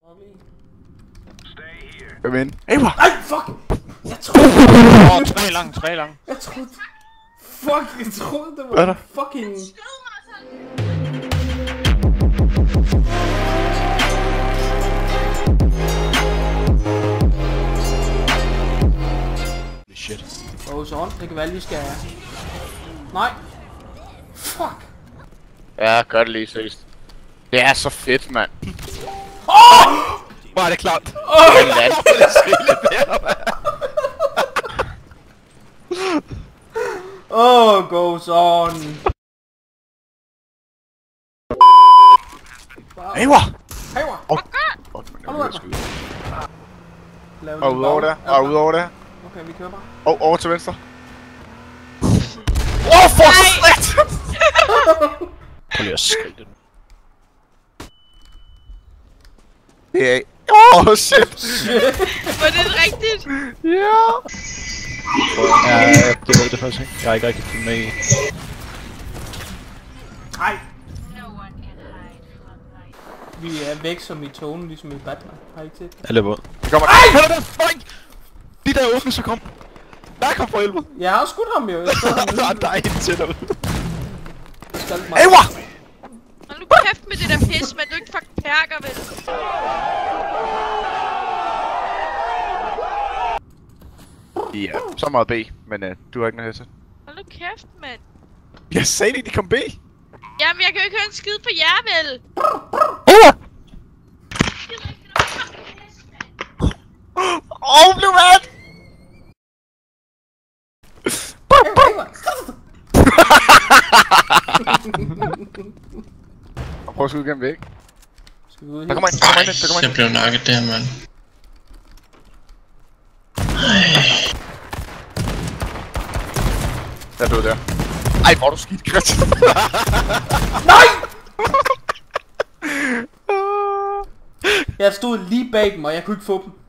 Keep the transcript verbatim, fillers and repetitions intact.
Kom ind. Hey, hvor? Ej, fuck! Jeg troede... Åh, oh, tre lang, tre lang. Jeg troede... Fuck, jeg troede, det Hvad er var der? fucking... Shit. Åh, sådan. Det kan være, lige skal... Nej. Fuck. Ja, gør det lige seriøst. Det er så fedt, mand. Åh! Hvor er det klart? Åh! Den land, det er skridt der, mand. Åh, goes on. Hey, hvor? Hey, hvor? Åh, fuck, men jeg vil skyde. Lav Og lige udover bag. der, og udover der. Okay, vi kører bare. Og over til venstre. Åh, oh, for slet! Prøv lige at skrige det. Ja. Åh, oh, shit. Var det rigtigt? Ja. Ja, jeg ved det faktisk ikke. Jeg har ikke rigtig fulgt med i. Nej. Vi er væk som i togen, ligesom i Batman. Har I ikke set det? Jeg løber ud. Det kommer. Ej! Hvad er det? Fuck! De der åbne, så kom. Der kom for helvede. Jeg har skudt ham jo. Jeg skød ham Der er der en til derude. Hey, hvor? Hold nu kæft med det der pis, men du ikke fucking perker, vel? Ja, så meget B, men uh, du har ikke noget headset. Hold nu kæft, mand. Jeg sagde lige, de kom B. Jamen, jeg kan jo ikke høre en skid på jer, vel? Åh, blev mad! Prøv at skyde gennem væk. Skal vi ud Der her? kommer en, der kommer en, der kommer en. Jeg blev nakket der, mand. Der døde der. Ej, hvor er du skidt, Christian. Nej! Jeg stod lige bag dem, og jeg kunne ikke få dem.